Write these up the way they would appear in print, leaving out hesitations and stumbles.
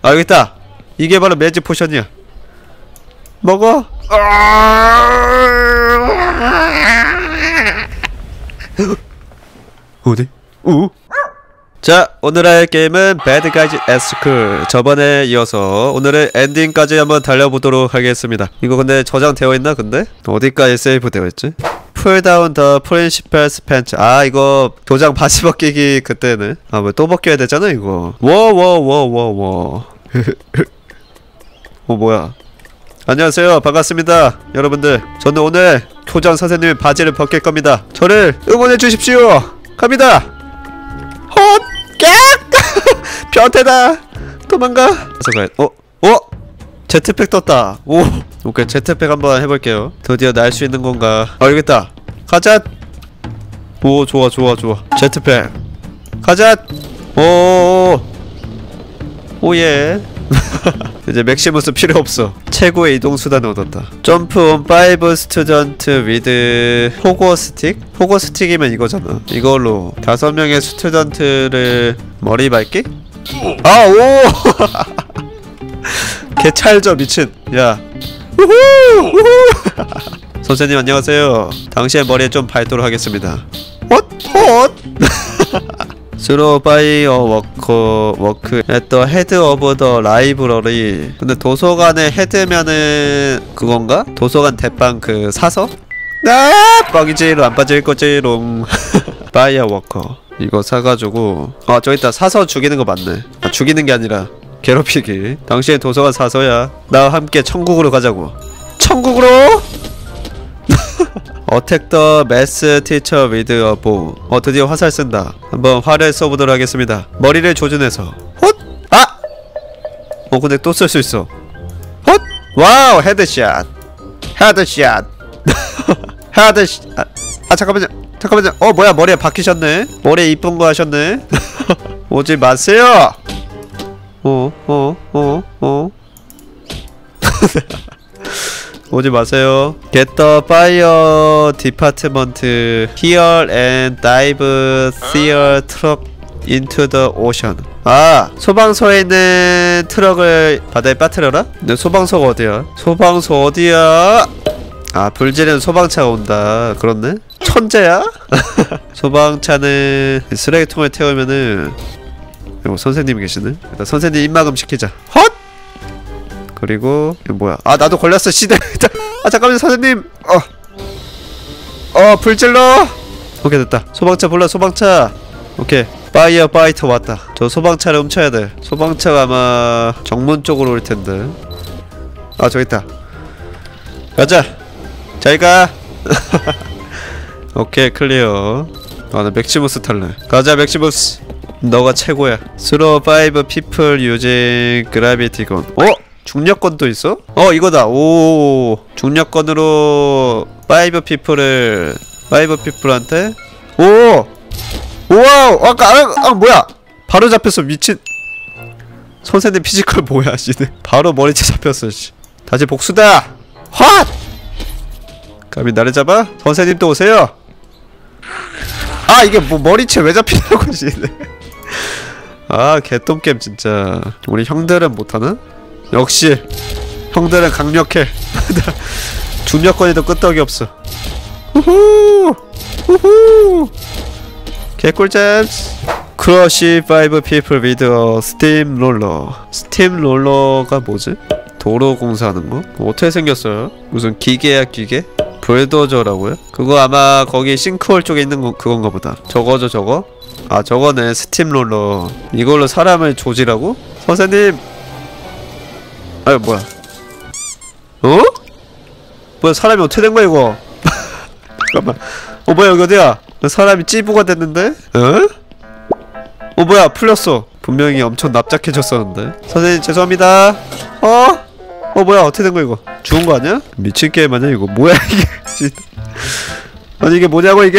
아 여기 있다. 이게 바로 매직 포션이야. 먹어. 어디? 오? 자, 오늘 할 게임은 배드 가이즈 에스쿨. 저번에 이어서 오늘은 엔딩까지 한번 달려보도록 하겠습니다. 이거 근데 저장되어 있나 근데? 어디까지 세이브 되어 있지? 풀다운 더 프린시플 스펜츠. 아 이거 도장 바지 벗기기 그때는. 아 왜 또 벗겨야 되잖아 이거. 워워워워워. 뭐야. 안녕하세요, 반갑습니다 여러분들. 저는 오늘 교장 선생님의 바지를 벗길 겁니다. 저를 응원해 주십시오. 갑니다. 헛! 깍! 변태다. 도망가. 제트팩 떴다. 오! 오케이, 제트팩 한번 해볼게요. 드디어 날 수 있는 건가. 아 여기 있다. 가자. 오 좋아 좋아 좋아. 제트팩 가자. 오예. 이제 맥시무스 필요 없어. 최고의 이동수단을 얻었다. 점프 온 5 스튜던트 위드 포고 스틱? 포고 스틱이면 이거잖아. 이걸로 5명의 스튜던트를 머리 밟기? 아 오! 개찰져 미친. 야 우후! 우후! 선생님 안녕하세요. 당신의 머리에 좀 밟도록 하겠습니다. 헛! 스로 바이 워크 at the head of the library. 근데 도서관의 헤드면은 그건가? 도서관 대빵 그 사서? 아! 뻥이지로 안 빠질 거지롱. 바이 워커 이거 사가지고 저기 있다. 사서 죽이는 거 맞네. 죽이는 게 아니라 괴롭히기. 당신의 도서관 사서야. 나와 함께 천국으로 가자고. 천국으로? 어택 더 매스 티처 위드 어 보우. 드디어 화살 쓴다. 한번 화를 써보도록 하겠습니다. 머리를 조준해서 헛! 아! 근데 또 쓸 수 있어. 헛! 와우! 헤드샷! 헤드샷! 헤드샷! 잠깐만요. 뭐야, 머리에 박히셨네? 머리에 이쁜 거 하셨네? 오지 마세요! 오지 마세요. Get the fire department here and dive their truck into the ocean. 아, 소방서에 있는 트럭을 바다에 빠뜨려라? 근데 소방서가 어디야? 소방서 어디야? 아, 불지르는 소방차가 온다. 그렇네? 천재야? 소방차는 쓰레기통을 태우면은 선생님이 계시네? 일단 선생님 입막음 시키자. 헛! 그리고 이거 뭐야? 아 나도 걸렸어 시대. 아 잠깐만요 선생님. 불질러. 오케이 됐다. 소방차 불러. 소방차. 오케이. 파이어 파이터 왔다. 저 소방차를 훔쳐야 돼. 소방차가 아마 정문 쪽으로 올 텐데. 아 저기 있다. 가자. 잘 가. 오케이 클리어. 나 맥시무스 탈래. 가자 맥시무스. 너가 최고야. 스로 5 people using gravity gun. 중력권도 있어? 이거다. 오, 중력권으로 5 people한테 오! 우와우! 아까 뭐야? 바로 잡혔어. 미친. 선생님 피지컬 뭐야 씨네. 바로 머리채 잡혔어 씨. 다시 복수다. 헛! 감히 나를 잡아? 선생님 또 오세요. 아 이게 뭐 머리채 왜 잡히냐고 씨네. 아 개똥겜 진짜. 우리 형들은 못하나? 역시 형들은 강력해. 중력권에도 끄떡이 없어. 우후 개꿀잼. 크러쉬 5 people with a steam roller. 스팀 롤러가 뭐지? 도로 공사하는 거? 어떻게 생겼어요? 무슨 기계야 기계? 불도저라고요? 그거 아마 거기 싱크홀 쪽에 있는 거 그건가 보다. 저거죠 저거? 아 저거네 스팀 롤러. 이걸로 사람을 조지라고? 선생님. 아유 뭐야? 뭐야 사람이 어떻게 된 거야 이거? 잠깐만. 뭐야 여기 어디야? 사람이 찌부가 됐는데? 뭐야 풀렸어. 분명히 엄청 납작해졌었는데. 선생님 죄송합니다. 뭐야 어떻게 된 거야 이거? 죽은 거 아니야? 미친 게임 아니야 이거? 뭐야 이게? 아니 이게 뭐냐고 이게?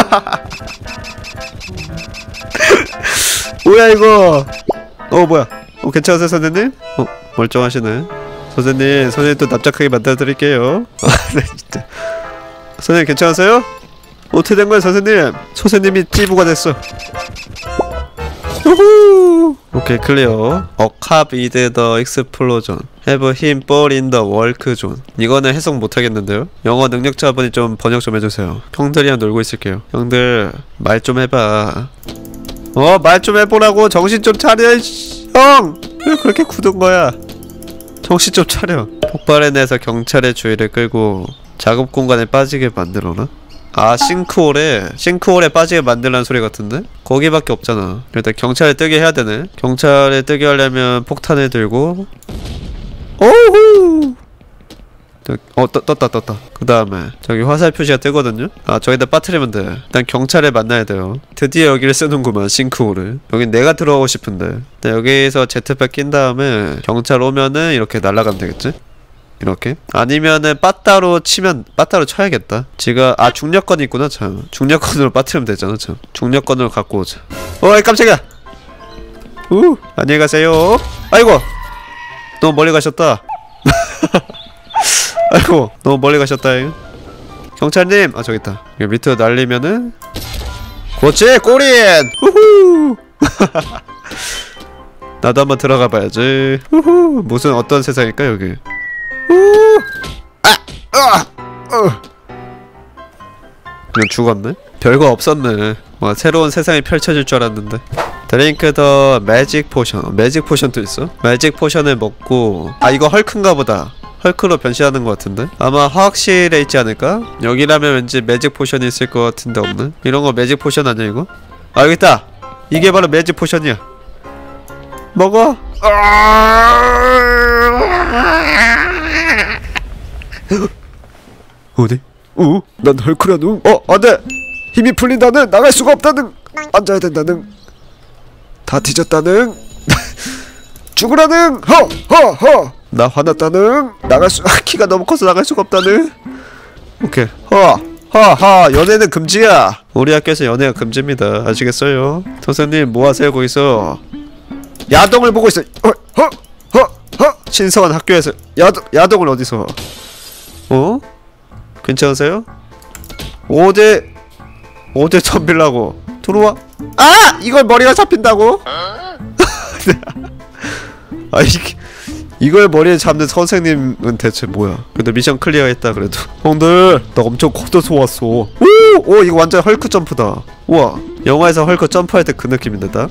뭐야 이거? 뭐야? 괜찮으세요 선생님? 멀쩡하시네. 선생님 또 납작하게 만들어드릴게요. 네 진짜. 선생님 괜찮으세요? 어떻게 된 거야 선생님? 선생님이 찌부가 됐어. 우후. 오케이 클리어. 어캅 이드 더 익스플로전 have him fall in the work zone. 이거는 해석 못하겠는데요. 영어 능력자분이 좀 번역 좀 해주세요. 형들이랑 놀고 있을게요. 형들 말 좀 해봐. 말 좀 해보라고. 정신 좀 차려. 형! 왜 그렇게 굳은 거야? 정신 좀 차려. 폭발해내서 경찰의 주의를 끌고 작업 공간에 빠지게 만들어라? 아, 싱크홀에 빠지게 만들라는 소리 같은데? 거기밖에 없잖아. 일단 경찰에 뜨게 해야 되네. 경찰에 뜨게 하려면 폭탄을 들고 오우! 떴다. 그 다음에 저기 화살 표시가 뜨거든요? 아, 저기다 빠뜨리면 돼. 일단 경찰에 만나야 돼요. 드디어 여기를 쓰는구만, 싱크홀을. 여긴 내가 들어가고 싶은데. 여기서 제트팩 낀 다음에 경찰 오면은 이렇게 날아가면 되겠지? 이렇게? 아니면은 빠따로 쳐야겠다. 지가 중력건이 있구나. 참 중력건으로 빠뜨리면 되잖아. 참 중력건으로 갖고 오자. 어이 깜짝이야. 안녕히 가세요. 아이고 너무 멀리 가셨다. 아이고 너무 멀리 가셨다. 경찰님 저기 있다. 이거 밑으로 날리면은 그렇지 꼬린. 우후. 나도 한번 들어가 봐야지. 우후. 무슨 어떤 세상일까 여기. 그냥 죽었네? 별거 없었네. 와, 새로운 세상이 펼쳐질 줄 알았는데. 드링크 더 매직 포션. 매직 포션도 있어? 매직 포션을 먹고 이거 헐크인가 보다. 헐크로 변신하는 것 같은데? 아마 화학실에 있지 않을까? 여기라면 왠지 매직 포션이 있을 것 같은데 없네? 이런거 매직 포션 아니야 이거? 여기 있다! 이게 바로 매직 포션이야. 먹어! 어디? 난 헐크라는. 안돼! 힘이 풀린다는. 나갈 수가 없다는. 앉아야 된다는. 다 뒤졌다는. 죽으라는. 허! 나 화났다는. 키가 너무 커서 나갈 수가 없다는. 오케이. 연애는 금지야. 우리 학교에서 연애가 금지입니다. 아시겠어요? 선생님 뭐하세요 거기서? 야동을 보고 있어. 신성한 학교에서 야동을 어디서? 괜찮으세요? 5대 덤빌라고 들어와. 이걸 머리가 잡힌다고? 이걸 머리에 잡는 선생님은 대체 뭐야? 근데 미션 클리어했다 그래도. 형들 나 엄청 커져서 왔어. 오 이거 완전 헐크 점프다. 우와 영화에서 헐크 점프할 때 그 느낌인데 딱.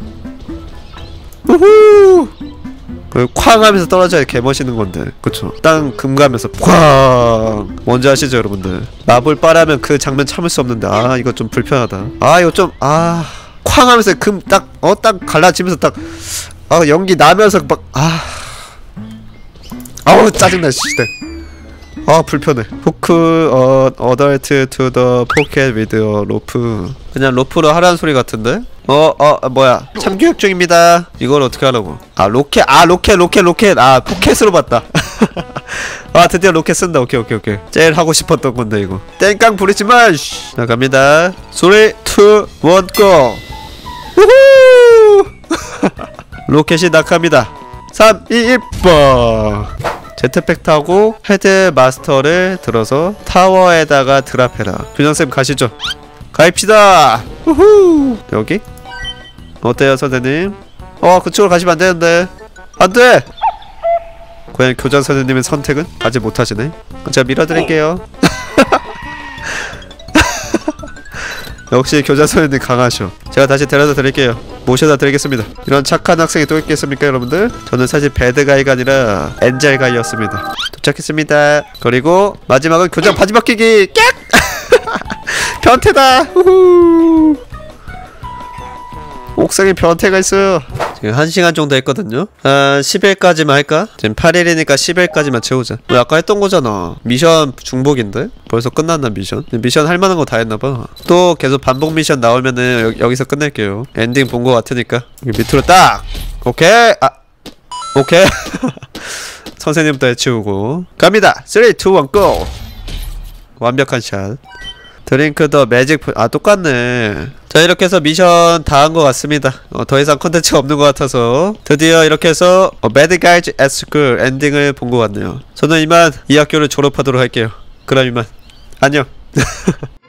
우후 쾅 하면서 떨어져야 개멋있는 건데 그쵸? 땅 금가면서 쾅. 뭔지 아시죠 여러분들? 마블 빨하면 그 장면 참을 수 없는데 이거 좀 불편하다. 이거 좀 쾅 하면서 금 딱 갈라지면서 딱 연기 나면서 막 아우 짜증나 진짜. 불편해. 포크 어덜트 투 더 포켓 위드 로프. 그냥 로프로 하라는 소리 같은데? 뭐야 참교육 중입니다. 이걸 어떻게 하라고? 로켓 포켓으로 봤다. 드디어 로켓 쓴다. 오케이 제일 하고 싶었던 건데 이거. 땡깡 부리지마. 자 갑니다. 3, 2, 1 고. 우후. 로켓이 낙합니다. 3, 2, 1 뻥. 제트팩 타고 헤드 마스터를 들어서 타워에다가 드랍해라. 교장쌤 가시죠. 가입시다. 우후. 여기? 어때요 선생님? 그쪽으로 가시면 안되는데. 안돼! 과연 교장 선생님의 선택은? 아직 못하시네. 제가 밀어드릴게요. 역시 교장 선생님 강하셔. 제가 다시 데려다 드릴게요. 모셔다 드리겠습니다. 이런 착한 학생이 또 있겠습니까 여러분들? 저는 사실 배드가이가 아니라 엔젤가이였습니다. 도착했습니다. 그리고 마지막은 교장 바지 벗기기. 깍! 변태다. 우후. 옥상에 변태가 있어요. 지금 1시간 정도 했거든요. 10일까지만 할까? 지금 8일이니까 10일까지만 채우자. 아까 했던 거잖아. 미션 중복인데? 벌써 끝났나 미션? 미션 할만한 거 다 했나봐. 또 계속 반복 미션 나오면은 여기서 끝낼게요. 엔딩 본 거 같으니까. 여기 밑으로 딱! 오케이! 오케이. 선생님부터 해치우고 갑니다. 3, 2, 1 고! 완벽한 샷. 드링크 더 매직 똑같네. 자 이렇게 해서 미션 다 한 것 같습니다. 더 이상 컨텐츠가 없는 것 같아서 드디어 이렇게 해서 Bad Guys at School 엔딩을 본 것 같네요. 저는 이만 이 학교를 졸업하도록 할게요. 그럼 이만 안녕.